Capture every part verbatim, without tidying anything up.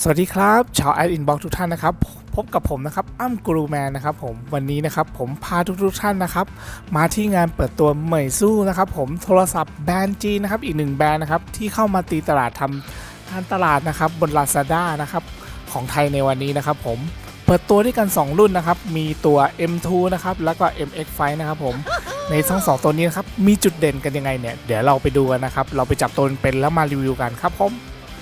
สวัสดีครับชาวแอดอินบ็อกทุกท่านนะครับพบกับผมนะครับอ้ำกรูแมนนะครับผมวันนี้นะครับผมพาทุกทุกท่านนะครับมาที่งานเปิดตัวเหมยสู้นะครับผมโทรศัพท์แบรนด์จีนนะครับอีกหนึ่งแบรนด์นะครับที่เข้ามาตีตลาดทำการตลาดนะครับบน Lazada นะครับของไทยในวันนี้นะครับผมเปิดตัวด้วยกันสองรุ่นนะครับมีตัว เอ็ม ทู นะครับแล้วก็ เอ็ม เอ็กซ์ ไฟว์ นะครับผมในทั้งสองตัวนี้นะครับมีจุดเด่นกันยังไงเนี่ยเดี๋ยวเราไปดูกันนะครับเราไปจับตัวเป็นแล้วมารีวิวกันครับผม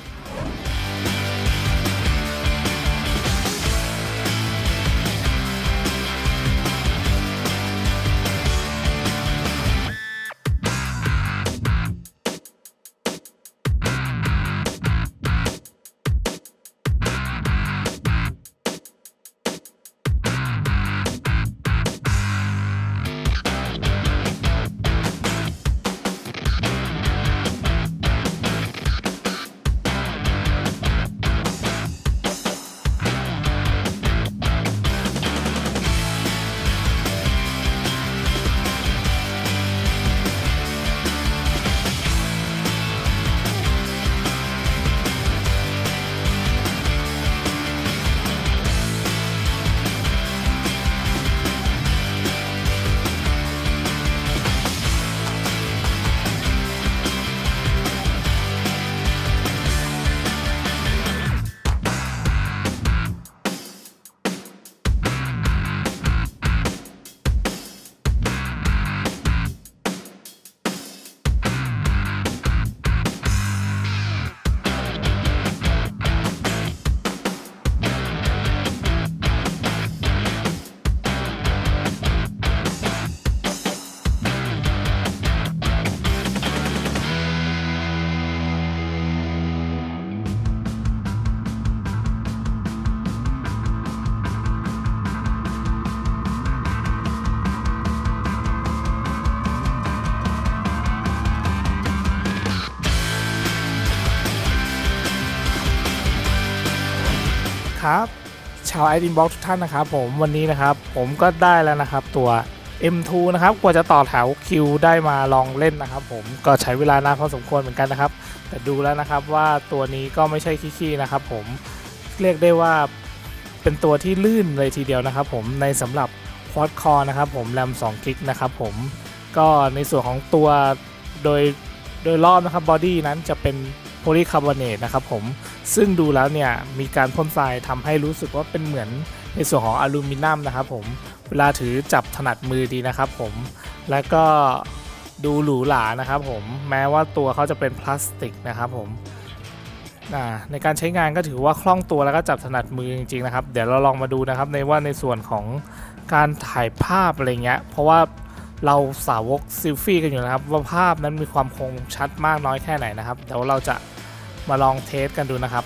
ครับชาวแอดอินบ็อกทุกท่านนะครับผมวันนี้นะครับผมก็ได้แล้วนะครับตัว เอ็ม ทู นะครับกว่าจะต่อแถวคิวได้มาลองเล่นนะครับผมก็ใช้เวลานานพอสมควรเหมือนกันนะครับแต่ดูแล้วนะครับว่าตัวนี้ก็ไม่ใช่ขี้ๆนะครับผมเรียกได้ว่าเป็นตัวที่ลื่นเลยทีเดียวนะครับผมในสำหรับควอดคอร์นะครับผมแรมสองกิกนะครับผมก็ในส่วนของตัวโดยโดยรอบนะครับบอดี้นั้นจะเป็นโพลีคาร์บอเนตนะครับผมซึ่งดูแล้วเนี่ยมีการพ่นทรายทำให้รู้สึกว่าเป็นเหมือนในส่วนของอลูมิเนียมนะครับผมเวลาถือจับถนัดมือดีนะครับผมและก็ดูหรูหรานะครับผมแม้ว่าตัวเขาจะเป็นพลาสติกนะครับผมในการใช้งานก็ถือว่าคล่องตัวแล้วก็จับถนัดมือจริงๆนะครับเดี๋ยวเราลองมาดูนะครับในว่าในส่วนของการถ่ายภาพอะไรเงี้ยเพราะว่าเราสาวกซิลฟี่กันอยู่นะครับว่าภาพนั้นมีความคมชัดมากน้อยแค่ไหนนะครับเดี๋ยวเราจะมาลองเทสกันดูนะครับ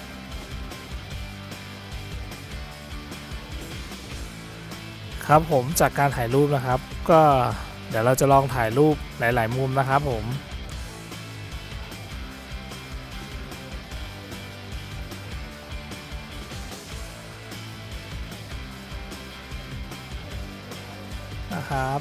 ครับผมจากการถ่ายรูปนะครับก็เดี๋ยวเราจะลองถ่ายรูปหลายๆมุมนะครับผมนะครับ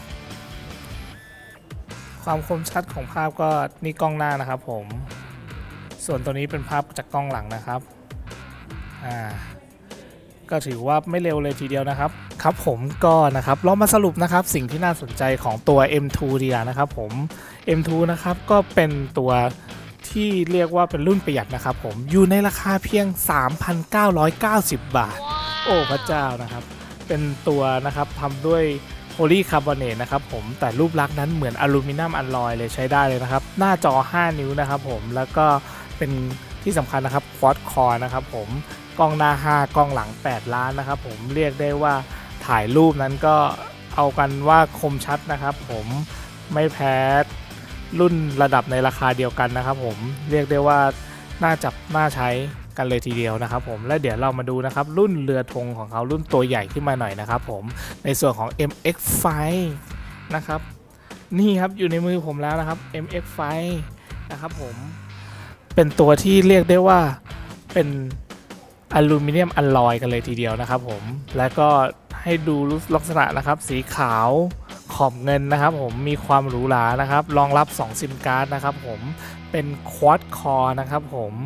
ความคมชัดของภาพก็นี่กล้องหน้านะครับผมส่วนตัวนี้เป็นภาพจากกล้องหลังนะครับอ่าก็ถือว่าไม่เร็วเลยทีเดียวนะครับครับผมก็นะครับเรามาสรุปนะครับสิ่งที่น่าสนใจของตัว เอ็ม ทู ดีนะครับผม เอ็ม ทู นะครับก็เป็นตัวที่เรียกว่าเป็นรุ่นประหยัดนะครับผมอยู่ในราคาเพียง สามพันเก้าร้อยเก้าสิบ บาท wow. โอ้พระเจ้านะครับเป็นตัวนะครับทำด้วยโพลีคาร์บอเนตนะครับผมแต่รูปลักษณ์นั้นเหมือนอลูมิเนียมอลลอยเลยใช้ได้เลยนะครับหน้าจอห้านิ้วนะครับผมแล้วก็เป็นที่สำคัญนะครับควอดคอร์นะครับผมกล้องหน้าห้ากล้องหลังแปดล้านนะครับผมเรียกได้ว่าถ่ายรูปนั้นก็เอากันว่าคมชัดนะครับผมไม่แพ้รุ่นระดับในราคาเดียวกันนะครับผมเรียกได้ว่าน่าจับน่าใช้กันเลยทีเดียวนะครับผมและเดี๋ยวเรามาดูนะครับรุ่นเรือธงของเขารุ่นตัวใหญ่ขึ้นมาหน่อยนะครับผมในส่วนของ เอ็ม เอ็กซ์ ไฟว์ นะครับนี่ครับอยู่ในมือผมแล้วนะครับ เอ็ม เอ็กซ์ ไฟว์ นะครับผมเป็นตัวที่เรียกได้ว่าเป็นอลูมิเนียมอลลอยกันเลยทีเดียวนะครับผมและก็ให้ดูลักษณะนะครับสีขาวขอบเงินนะครับผมมีความหรูหรานะครับรองรับสองซิมการ์ดนะครับผมเป็นควอดคอร์นะครับผม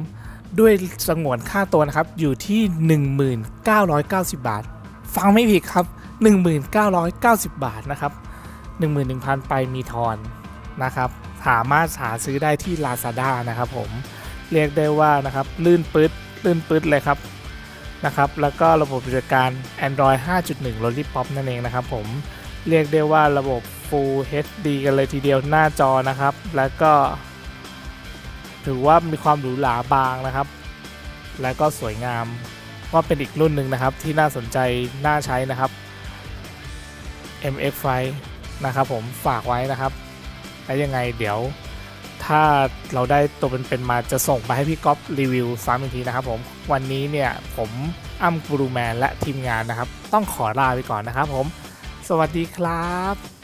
ด้วยสงวนค่าตัวนะครับอยู่ที่ หนึ่งหมื่นเก้าร้อยเก้าสิบ บาทฟังไม่ผิดครับ หนึ่งหมื่นเก้าร้อยเก้าสิบ บาทนะครับ หนึ่งหมื่นหนึ่งพัน ไปมีทอนนะครับสามารถหาซื้อได้ที่ Lazada นะครับผมเรียกได้ว่านะครับลื่นปื๊ดลื่นปื๊ดเลยครับนะครับแล้วก็ระบบปฏิบัติการ Android ห้าจุดหนึ่ง Lollipop นั่นเองนะครับผมเรียกได้ว่าระบบ Full เอช ดี กันเลยทีเดียวหน้าจอนะครับแล้วก็ถือว่ามีความหรูหราบางนะครับแล้วก็สวยงามว่าเป็นอีกรุ่นหนึ่งนะครับที่น่าสนใจน่าใช้นะครับ เอ็ม เอ็กซ์ ไฟว์ นะครับผมฝากไว้นะครับแล้วยังไงเดี๋ยวถ้าเราได้ตัวเป็นๆมาจะส่งไปให้พี่ก๊อฟรีวิวซ้ำอีกทีนะครับผมวันนี้เนี่ยผมอ้ำกูรูแมนและทีมงานนะครับต้องขอลาไปก่อนนะครับผมสวัสดีครับ